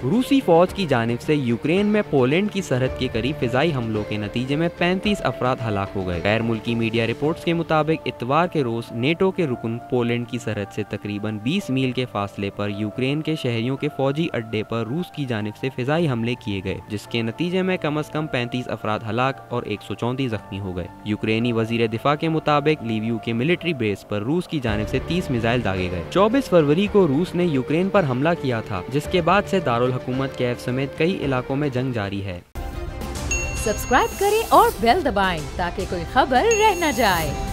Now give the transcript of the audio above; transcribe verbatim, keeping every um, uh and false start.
रूसी फौज की जानिब से यूक्रेन में पोलैंड की सरहद के करीब फिजाई हमलों के नतीजे में पैंतीस अफराद हलाक हो गए। गैर मुल्की मीडिया रिपोर्ट्स के मुताबिक इतवार के रोज नेटो के रुकन पोलैंड की सरहद से तकरीबन बीस मील के फासले पर यूक्रेन के शहरियों के फौजी अड्डे पर रूस की जानिब से फिजाई हमले किए गए, जिसके नतीजे में कम अज कम पैंतीस अफराद हलाक और एक सौ चौंतीस जख्मी हो गए। यूक्रेनी वजीर दिफा के मुताबिक लीविव के मिलिट्री बेस पर रूस की जानिब से तीस मिसाइल दागे गए। चौबीस फरवरी को रूस ने यूक्रेन पर हमला किया था, जिसके बाद से दारुल हुकूमत कैफ समेत कई इलाकों में जंग जारी है। सब्सक्राइब करें और बेल दबाएं ताकि कोई खबर रह न जाए।